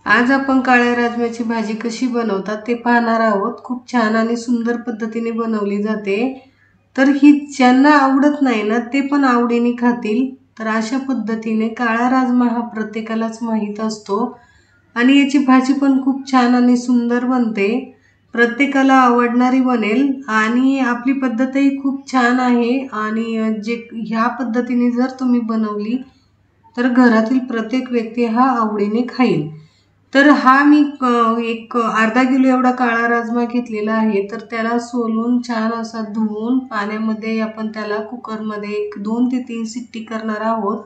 आज आपण काळ्या राजम्याची भाजी कशी बनवतात ते पाहणार आहोत। खूप छान आणि सुंदर पद्धतीने बनवली जाते। तर ही ज्यांना आवडत नाही ना ते पण आवडीने खातील। तर अशा पद्धतीने काळा राजमा हा प्रत्येकालाच माहित असतो आणि याची भाजी पण खूप छान आणि सुंदर बनते। प्रत्येकाला आवडणारी बनेल आणि आपली पद्धतही खूप छान आहे आणि जे ह्या पद्धतीने जर तुम्ही बनवली तर घरातील प्रत्येक व्यक्ती हा आवडीने खाईल। तर हा मी एक अर्धा किलो एवढा काळा राजमा घेतलेला आहे। तर त्याला सोलून छान असा धुवून पाण्यामध्ये आपण त्याला कुकरमध्ये एक 2 ते 3 शिट्टी करणार आहोत।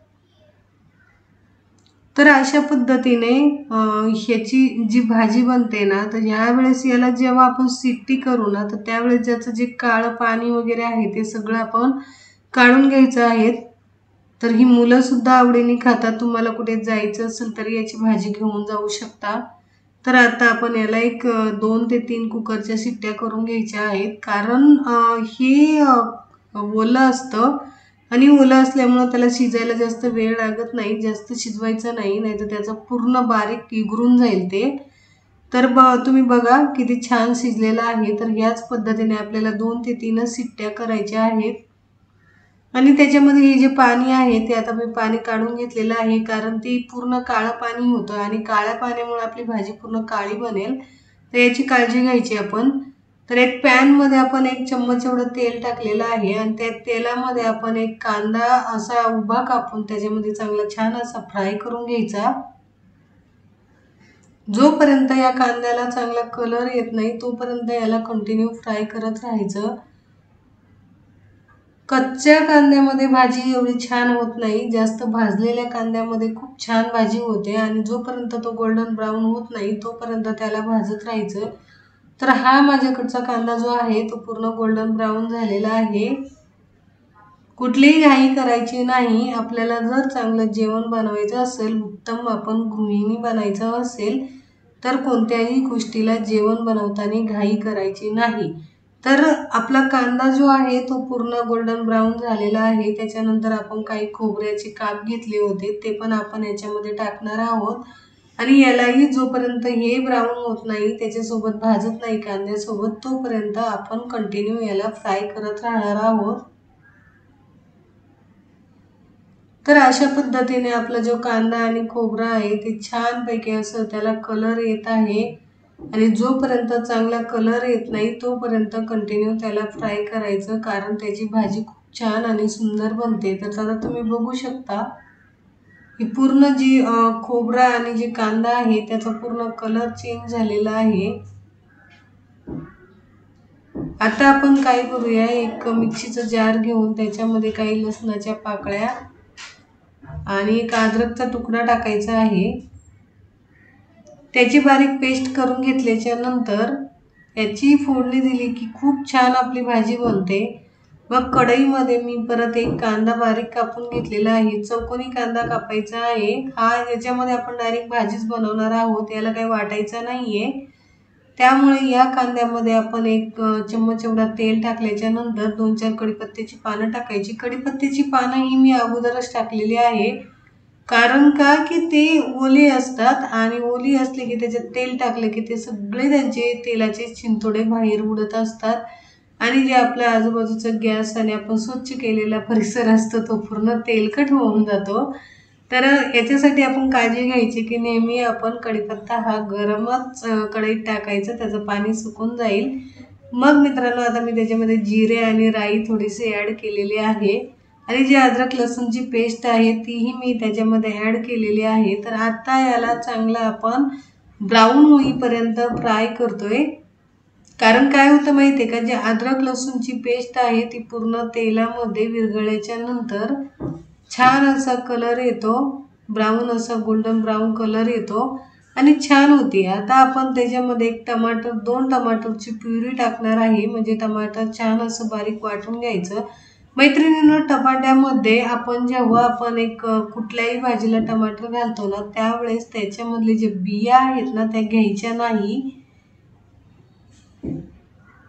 तर अशा पद्धतीने ह्याची जी भाजी बनते ना तर ह्या वेळेस याला जेव्हा आपण शिट्टी करू ना तर त्यावेळेस ज्याचं जे काळं पाणी वगैरे आहे ते सगळं आपण काढून घ्यायचं आहे। तर ही मुलं सुद्धा आवडीने खातात। तुम्हाला कुठे जायचं असेल तर याची भाजी घेऊन जाऊ शकता। तर आता आपण याला एक 2 ते 3 कुकरच्या शिट्ट्या करून घ्यायच्या आहेत। कारण हे ओलं असतं आणि ओलं असल्यामुळे त्याला शिजायला जास्त वेळ लागत नाही। जास्त शिजवायचं नाही, नाहीतर त्याचा पूर्ण बारीक इगरून जाईल ते। तर तुम्ही बघा किती छान शिजलेला आहे। तर याच पद्धतीने आपल्याला 2 ते 3 शिट्ट्या करायच्या आहेत आणि त्याच्यामध्ये हे जे पाणी आहे ते आता मी पाणी काढून घेतलेलं आहे। कारण ती पूर्ण काळं पाणी होतं आणि काळ्या पाण्यामुळे आपली भाजी पूर्ण काळी बनेल। तर याची काळजी घ्यायची आपण। तर एक पॅन मध्ये आपण 1 चम्मच एवढं तेल टाकलेलं आहे आणि त्या तेलामध्ये आपण एक कांदा असा उभा कापून त्याच्यामध्ये चांगला छान असा फ्राय करून घ्यायचा। जोपर्यंत या कांद्याला चांगला कलर येत नाही तोपर्यंत याला कंटिन्यू फ्राय करत राहायचं। कच्च्या कांद्यामध्ये भाजी एवढी छान होत नाही, जास्त भाजलेल्या कांद्यामध्ये खूप छान भाजी होते आणि जोपर्यंत तो गोल्डन ब्राउन होत नाही तोपर्यंत त्याला भाजत राहायचं। तर हा माझ्याकडचा कांदा जो आहे तो पूर्ण गोल्डन ब्राउन झालेला आहे। कुठलीही घाई करायची नाही। आपल्याला जर चांगलं जेवण बनवायचं असेल, उत्तम आपण गृहिणी बनायचं असेल तर कोणत्याही गोष्टीला जेवण बनवताना घाई करायची नाही। तर आपला कांदा जो आहे तो पूर्ण गोल्डन ब्राउन झालेला आहे। त्याच्यानंतर आपण काही खोबऱ्याचे काप घेतले होते ते पण आपण याच्यामध्ये टाकणार आहोत आणि यालाही जोपर्यंत हे ब्राउन होत नाही, त्याच्यासोबत भाजत नाही कांद्यासोबत, तोपर्यंत आपण कंटिन्यू याला फ्राय करत राहणार आहोत। तर अशा पद्धतीने आपला जो कांदा आणि खोबरा आहे ते छानपैकी असं त्याला कलर येत आहे आणि जोपर्यंत चांगला कलर येत नाही तोपर्यंत कंटिन्यू त्याला फ्राय करायचं। कारण त्याची भाजी खूप छान आणि सुंदर बनते। तर आता तुम्ही बघू शकता ही पूर्ण जी खोबरा आणि जे कांदा आहे त्याचा पूर्ण कलर चेंज झालेला आहे। आता आपण काय करूया, एक मिक्सीचा जार घेऊन त्याच्यामध्ये काही लसणाच्या पाकळ्या आणि एक अद्रकचा तुकडा टाकायचा आहे। त्याची बारीक पेस्ट करून घेतल्याच्या नंतर याची फोडणी दिली की खूप छान आपली भाजी बनते। मग कढईमध्ये मी परत एक कांदा बारीक कापून घेतलेला आहे। चौकोनी कांदा कापायचा आहे। हा याच्यामध्ये आपण डायरेक्ट भाजीच बनवणार आहोत, याला काही वाटायचं नाहीये। त्यामुळे या कांद्यामध्ये आपण 1 चम्मच एवढा तेल टाकल्याच्या नंतर 2-4 कढीपत्त्याची पानं टाकायची। कढीपत्त्याची पानं ही मी अगोदरच टाकलेली आहे। कारण का की ते ओली असतात आणि ओली असले की त्याच्यात तेल टाकले की ते सगळे त्यांचे तेलाचे शिंतोडे बाहेर उडत असतात आणि जे आपल्या आजूबाजूचा गॅस आणि आपण स्वच्छ केलेला परिसर असतो तो पूर्ण तेलकट होऊन जातो। तर याच्यासाठी आपण काळजी घ्यायची की नेहमी आपण कढीपत्ता हा गरमच कढईत टाकायचा, त्याचं पाणी सुकून जाईल। मग मित्रांनो आता मी त्याच्यामध्ये जिरे आणि राई थोडीशी ॲड केलेली आहे आणि जी अद्रक लसूणची पेस्ट आहे तीही मी त्याच्यामध्ये ॲड केलेली आहे। तर आता याला चांगलं आपण ब्राउन होईपर्यंत फ्राय करतोय। कारण काय होतं माहिती आहे का, जे अद्रक लसूणची पेस्ट आहे ती पूर्ण तेलामध्ये विरघळल्याच्या नंतर छान असा कलर येतो, ब्राउन असा गोल्डन ब्राउन कलर येतो आणि छान होती। आता आपण त्याच्यामध्ये 1 टमाटर 2 टमाटरची प्युरी टाकणार आहे, म्हणजे टमाटर छान असं बारीक वाटून घ्यायचं। मैत्रिणींनो, टमाट्यामध्ये आपण जेव्हा आपण एक कुठल्याही भाजीला टमाटर घालतो ना त्यावेळेस त्याच्यामधले जे बिया आहेत ना त्या घ्यायच्या नाही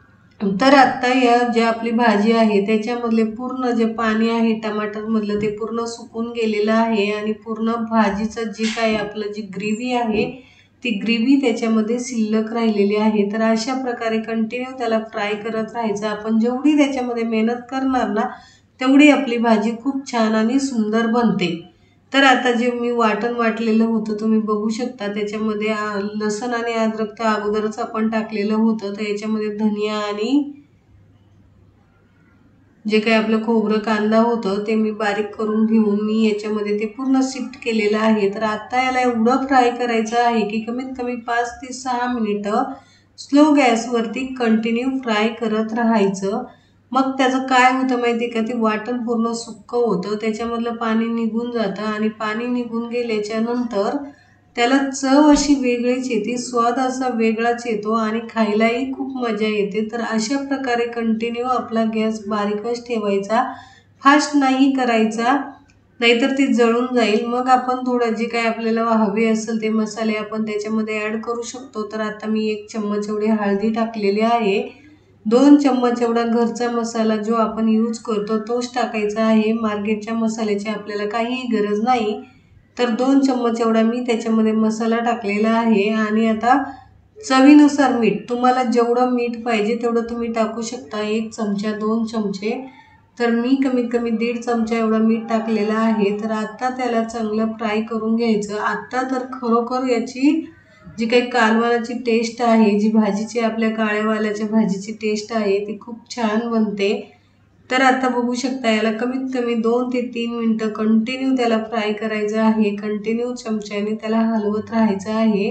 तर आता या ज्या आपली भाजी आहे त्याच्यामधले पूर्ण जे पाणी आहे टमाटरमधलं ते पूर्ण सुकून गेलेलं आहे आणि पूर्ण भाजीचं जे काही आपलं जी ग्रेव्ही आहे ती ग्रेव्ही त्याच्यामध्ये शिल्लक राहिलेली आहे। तर अशा प्रकारे कंटिन्यू त्याला फ्राय करत राहायचं। आपण जेवढी त्याच्यामध्ये मेहनत करणार ना तेवढी आपली भाजी खूप छान आणि सुंदर बनते। तर आता जे मी वाटण वाटलेलं होतं तुम्ही बघू शकता, त्याच्यामध्ये लसूण आणि अद्रक तर अगोदरच आपण टाकलेलं होतं। तर याच्यामध्ये धनिया आणि जे काही आपलं खोबरं कांदा होतं ते मी बारीक करून घेऊन मी याच्यामध्ये ते पूर्ण शिफ्ट केलेलं आहे। तर आता याला एवढं फ्राय करायचं आहे की कमीत कमी 5 ते 6 मिनिटं स्लो गॅसवरती कंटिन्यू फ्राय करत राहायचं। मग त्याचं काय होतं माहिती का, ते वाटण पूर्ण सुक्कं होतं, त्याच्यामधलं पाणी निघून जातं आणि पाणी निघून गेल्याच्या नंतर त्याला चव अशी वेगळीच येते, स्वाद असा वेगळाच येतो आणि खायलाही खूप मजा येते। तर अशा प्रकारे कंटिन्यू आपला गॅस बारीकच ठेवायचा, फास्ट नाही करायचा, नाहीतर ती जळून जाईल। मग आपण थोडं जे काही आपल्याला हवे असेल ते मसाले आपण त्याच्यामध्ये ॲड करू शकतो। तर आता मी 1 चम्मच एवढी हळदी टाकलेली आहे, 2 चम्मच एवढा घरचा मसाला जो आपण यूज करतो तोच टाकायचा आहे, मार्केटच्या मसाल्याची आपल्याला काहीही गरज नाही। तर 2 चम्मच एवढा मी त्याच्यामध्ये मसाला टाकलेला आहे आणि आता चवीनुसार मीठ, तुम्हाला जेवढं मीठ पाहिजे तेवढं तुम्ही टाकू शकता, 1 चमचा 2 चमचे। तर मी कमीत कमी 1.5 चमचा एवढं मीठ टाकलेलं आहे। तर आता त्याला चांगलं फ्राय करून घ्यायचं। आता तर खरोखर याची जी काही कालवणाची टेस्ट आहे, जी भाजीची आपल्या काळ्या वालाच्या भाजीची टेस्ट आहे ती खूप छान बनते। तर आता बघू शकता याला कमीत कमी 2 ते 3 मिनिटं कंटिन्यू त्याला फ्राय करायचं आहे, कंटिन्यू चमच्याने त्याला हलवत राहायचं आहे।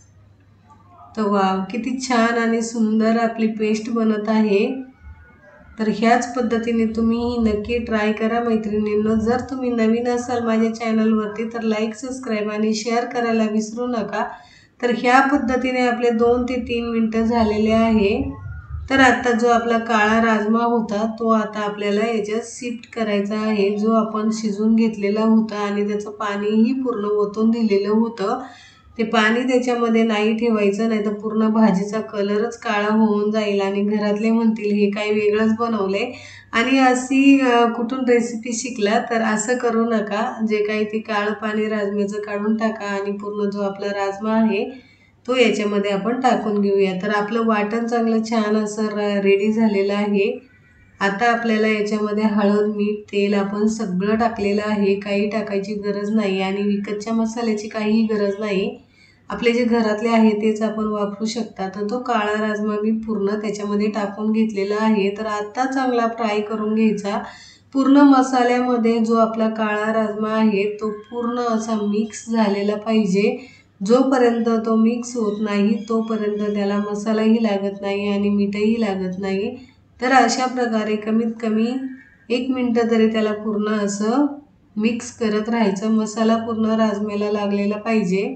तर वाव, किती छान आणि सुंदर आपली पेस्ट बनत आहे। तर ह्याच पद्धतीने तुम्ही नक्की ट्राय करा मैत्रिणींनो। जर तुम्ही नवीन असाल माझ्या चॅनलवरती तर लाईक, सबस्क्राईब आणि शेअर करायला विसरू नका। तर ह्या पद्धतीने आपले 2 ते 3 मिनिटं झालेले आहे। तर आता जो आपला काळा राजमा होता तो आता आपल्याला याच्यात शिफ्ट करायचा आहे, जो आपण शिजून घेतलेला होता आणि त्याचं पाणीही पूर्ण ओतून दिलेलं होतं। ते पाणी त्याच्यामध्ये नाही ठेवायचं, नाही तर पूर्ण भाजीचा कलरच काळा होऊन जाईल आणि घरातले म्हणतील हे काही वेगळंच बनवलंय आणि अशी कुठून रेसिपी शिकला। तर असं करू नका, जे काही ते काळं पाणी राजम्याचं काढून टाका आणि पूर्ण जो आपला राजमा आहे तो याच्यामध्ये आपण टाकून घेऊया। तर आपलं वाटण चांगलं छान असं रेडी झालेलं आहे। आता आपल्याला याच्यामध्ये हळद, मीठ, तेल आपण सगळं टाकलेलं आहे, काही टाकायची गरज नाही आणि विकतच्या मसाल्याची काहीही गरज नाही। आपले जे घरातले आहे तेच आपण वापरू शकता। तर तो काळा राजमा मी पूर्ण त्याच्यामध्ये टाकून घेतलेला आहे। तर आता चांगला फ्राय करून घ्यायचा, पूर्ण मसाल्यामध्ये जो आपला काळा राजमा आहे तो पूर्ण असा मिक्स झालेला पाहिजे। जोपर्यंत तो मिक्स होत नाही तोपर्यंत त्याला मसालाही लागत नाही आणि मीठही लागत नाही। तर अशा प्रकारे कमीत कमी 1 मिनिट तरी त्याला पूर्ण असं मिक्स करत राहायचं, मसाला पूर्ण राजम्याला लागलेला पाहिजे।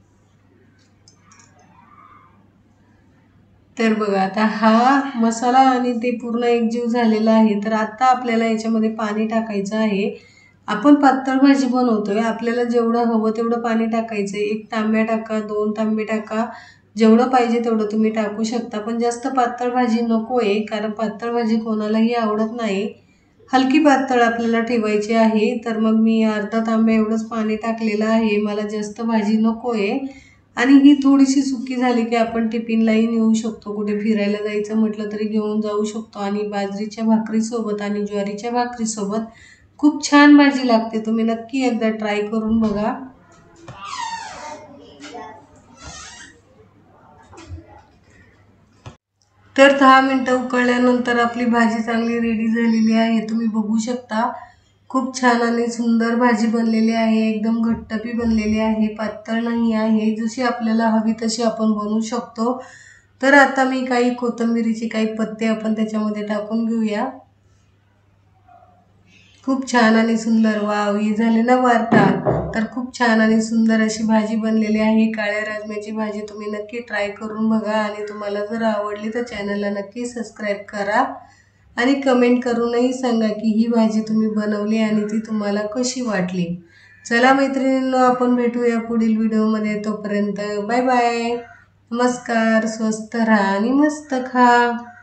तर बघा आता हा मसाला आणि ते पूर्ण एकजीव झालेला आहे। तर आता आपल्याला याच्यामध्ये पाणी टाकायचं आहे। आपण पातळ भाजी बनवतोय, आपल्याला जेवढं हवं तेवढं पाणी टाकायचं, 1 तांब्या टाका, 2 तांबे टाका, जेवढं पाहिजे तेवढं तुम्ही टाकू शकता। पण जास्त पातळ भाजी नको आहे, कारण पातळ भाजी कोणालाही आवडत नाही, हलकी पातळ आपल्याला ठेवायची आहे। तर मग मी अर्धा तांब्या एवढंच पाणी टाकलेलं आहे, मला जास्त भाजी नको आहे आणि ही थोडीशी सुकी झाली की आपण टिफिनलाही नेऊ शकतो, कुठे फिरायला जायचं म्हटलं तरी घेऊन जाऊ शकतो आणि बाजरीच्या भाकरीसोबत आणि ज्वारीच्या भाकरीसोबत खूप छान भाजी लागते। तुम्ही नक्की एकदा ट्राय करून बघा। तर 10 मिनिटं उकळल्यानंतर आपली भाजी चांगली रेडी झालेली आहे, तुम्ही बघू शकता। खूप छान आणि सुंदर भाजी बनलेली आहे, एकदम घट्टपी बनलेली आहे, पातळ नाही आहे, जशी आपल्याला हवी तशी आपण बनवू शकतो। तर आता मी काही कोथिंबीरीचे काही पत्ते आपण त्याच्यामध्ये टाकून घेऊया। खूप छान आणि सुंदर, वाव, ही झाली ना वार्ता। तर खूप छान आणि सुंदर अशी भाजी बनलेली आहे, काळ्या राजम्याची भाजी। तुम्ही नक्की ट्राय करून बघा आणि तुम्हाला जर आवडली तर चॅनलला नक्की सबस्क्राईब करा आणि कमेंट करूनही सांगा की ही भाजी तुम्ही बनवली आणि ती तुम्हाला कशी वाटली। चला मैत्रिणींनो, आपण भेटूया पुढील व्हिडिओमध्ये, तोपर्यंत बाय बाय, नमस्कार, स्वस्त राहा आणि मस्त खा।